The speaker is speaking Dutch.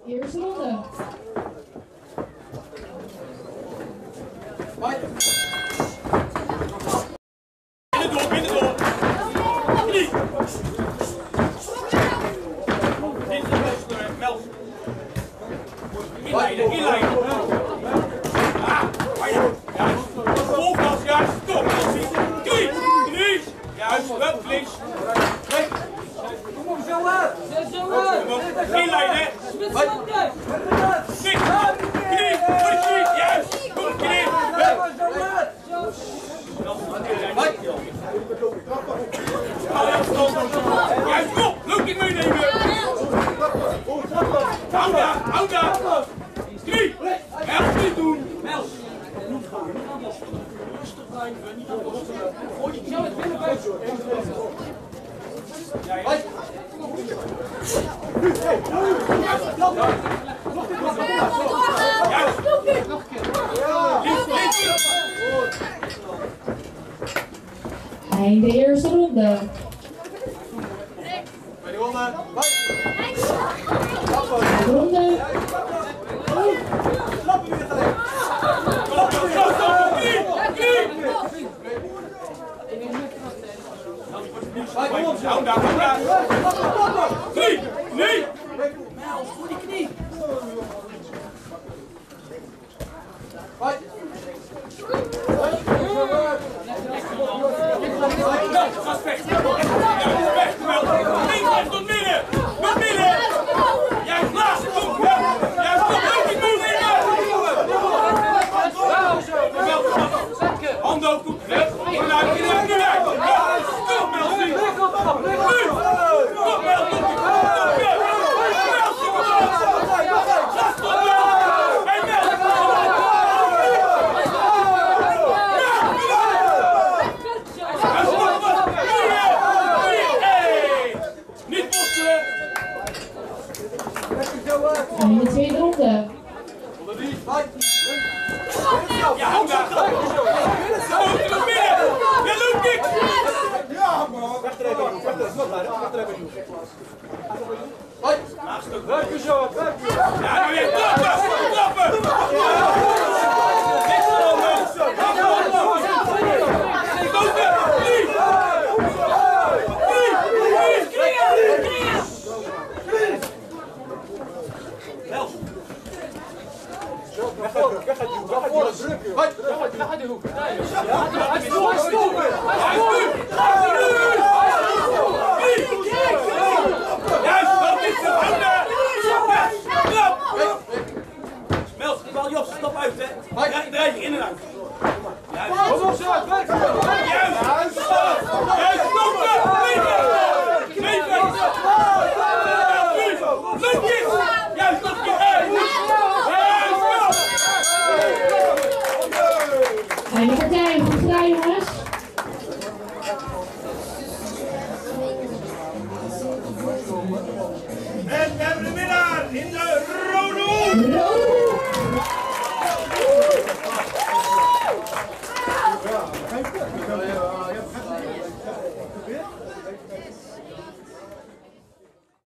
Eerste ronde. Binnendoor. Knie. Meld. Inleiden. Juist. Volgas, juist. Stop. Knie. Juist. Wel, links. Kom op, zo laat. Inleiden. Knie. Juist. Goed, knie. Juist, kom! Loop ik meenemen! Hou daar! Knie! Help niet doen! Mels! Niet gaan, niet aanlossen. Rustig blijven, niet aanlossen. Gooi je knie het binnenbuiten. Ja, ja. Einde eerste ronde. Tweede ronde. Ronde. Klappen weer gelijk. Hou daar! Knie! Nee! Mels, voor die knie. Ga vechten! Links tot midden! Met midden! Juist naast! Kom! Juist kom! Loop die moe in! Handen hoog toe! Inluid! Kom Melsie! Kom Melsie! En de tweede ronde. Ja, hou daar! Loop je nog midden! Ja, loop ik! Ja, man. Wegtrekken. Wegtrekken. Werken zo, werken. Ja, nou weer klappen! Niks Mels, Jos, stap uit, hè. Draai je in en uit. Juist. Kom op, zo, werk. Juist, stoppen! Leven! Loopjes! Juist, loopje! En de partij, goed gedaan jongens. En we hebben de winnaar in de rode hoek!